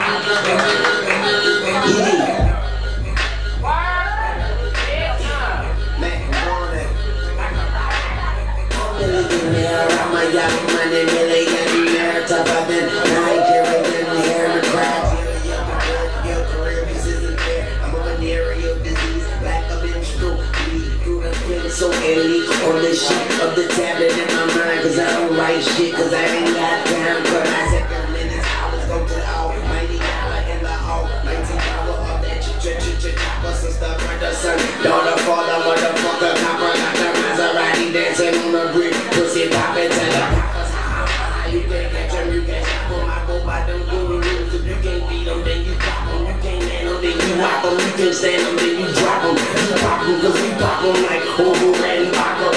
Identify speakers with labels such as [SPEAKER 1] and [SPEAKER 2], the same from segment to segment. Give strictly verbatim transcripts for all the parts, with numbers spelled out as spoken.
[SPEAKER 1] So elite on the sheet of the tablet in my mind, cause I don't write shit, cause I ain't got time. But I said the minutes, hours go to the almighty dollar in the hole. nineteen power of that ch-ch-ch-chopper, sister, brother, son, daughter, father, motherfucker, copper, got the Maserati dancing on the brick, pussy poppin' to the poppers. You can't catch them, you can't stop them. I go by them gurus. If you can't beat them, then you pop them. You can't handle them, then you whop them. You can't stand them, then you drop them. You pop them, cause we pop them like Hobo and Baka.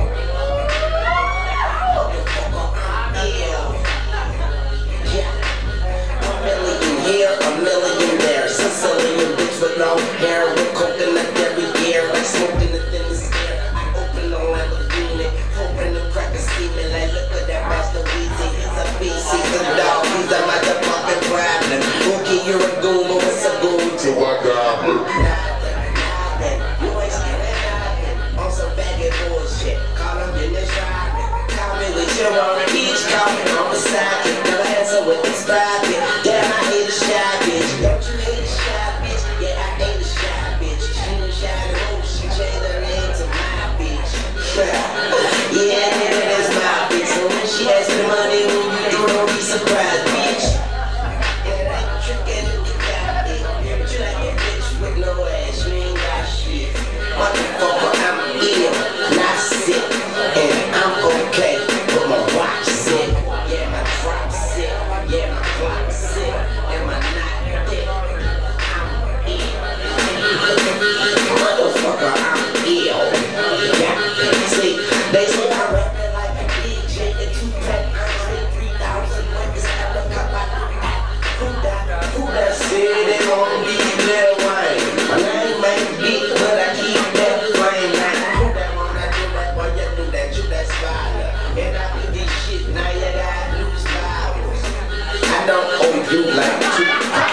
[SPEAKER 1] A million here, a million there. Sicilian bitch with no hair, with coconut every year, like smoking the thinnest air. I open the Lamborghini, hoping the crack is steaming. Like look at that Master Weezy, he's a beast, he's a dog, he's a motherfucking problem. Okay, you're a goon, but what's a goon to a goblin? You ain't scared of on some baggy bullshit. Call him in the driving. Call me with your own beach, call me on the side. Never answer with this private. Damn, I hate a shy bitch. Don't you hate a shy bitch? Yeah, I hate a shy bitch. She ain't shy no, she changed her name to my bitch. Yeah, nigga, that's my bitch. So when she asks me money, when you do, don't be surprised, bitch. Yeah, that trick and you got it. But you like that bitch with no ass, you ain't got shit. Motherfucker, I'm ill, not sick, and I'm okay, but my watch sick. Yeah, my drop sick, yeah, my clock sick, and my knot thick. I'm ill. Motherfucker, I'm ill. Yeah, see, they say I rap it like a D J and two-pack. I'm straight three thousand when it's ever cut by the pack. Who that, who that said they gon' be Lil Wayne? My name ain't big, but I keep that flame. Who that wanna do that, boy, you do that, you that spider. And I do this shit, now you got loose powers. I don't owe you like two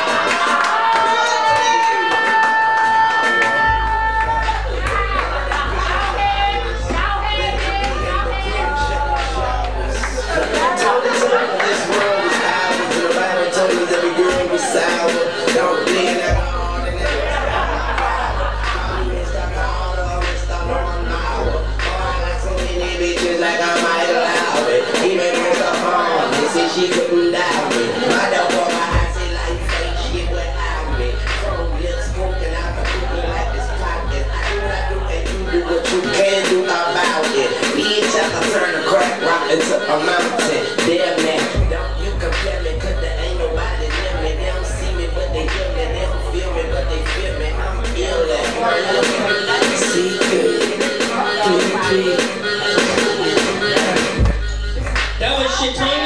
[SPEAKER 1] she couldn't die with. My dog on my eyes, say like fake shit without me. Chrome lips smoking out the cookie like this pocket. I do what I do and you do what you can do about it. Bitch, I can turn a crack rock into a mountain. Damn man, don't you compare me, cause there ain't nobody near me. They don't see me, but they hear me. They don't feel me, but they feel me. I'm ill at secret.
[SPEAKER 2] That was shit.